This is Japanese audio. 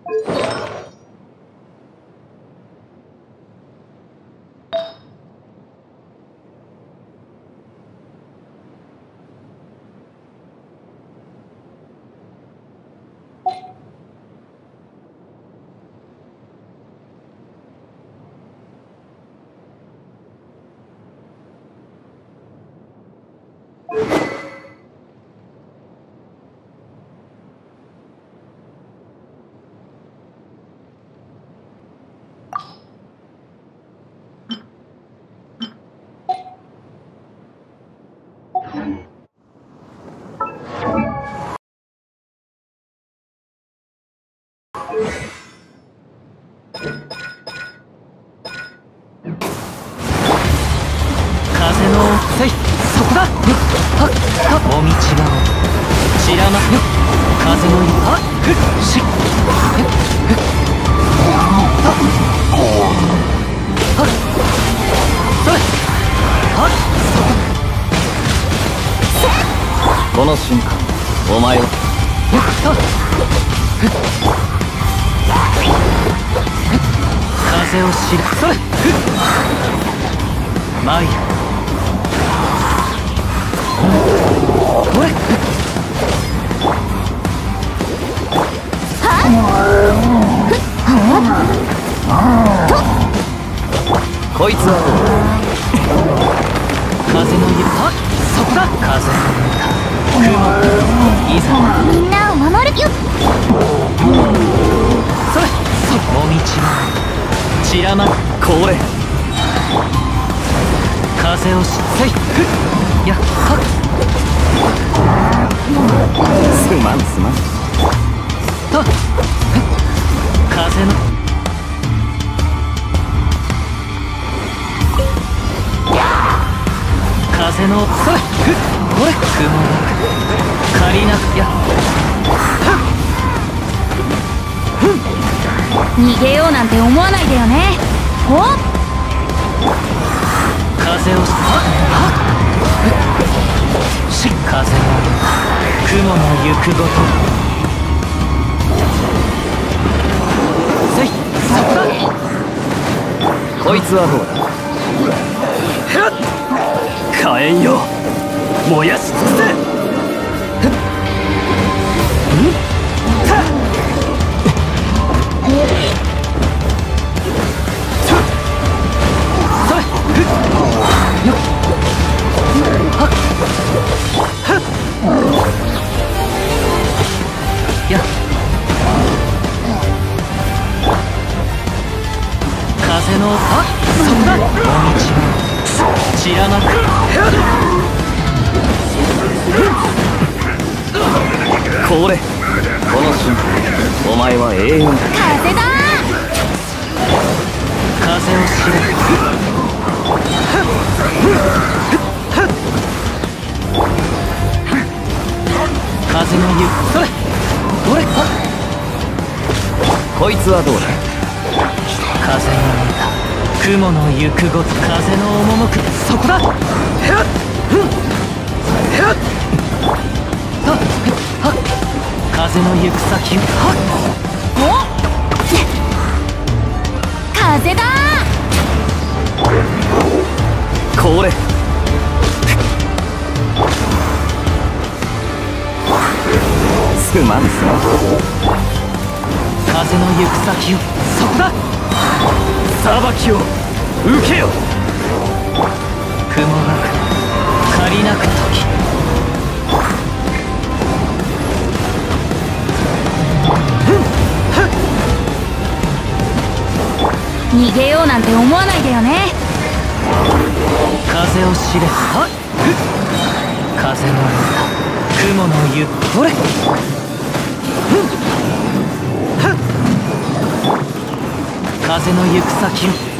風のせい、そこだ。はっはっ、もみちが散らまよ。風のはっふっしっふっふっはっはっそれはっそこ。この瞬間お前ははっふっ風を知る。それふっ参る。これこいつは風の湯。あ、そこだ。風雲いざみんなを守るよ。 それもみちが散らまる。これ風をせいふっやっはっすまんすまんと風の風のそれふっこれ雲なく借りなくや逃げようなんて思わないでよね。おっ風をはっし風の雲の行くごとせいそこだ。こいつはどうだ。火炎よ燃やし尽くせ。や風のあそこだ。もみち散らまくこれこの瞬間お前は永遠だ。 風だ。 風を知れ。風の湯それこれこいつはどうだ。風の見た雲の行くごと風の赴くそこだ。風の行く先お風だ。 これすまんすまん風の行く先をそこだ。裁きを受けよ。雲がく借りなく時逃げようなんて思わないでよね。 風を知れ。はっ風の雲の湯これ風の行く先を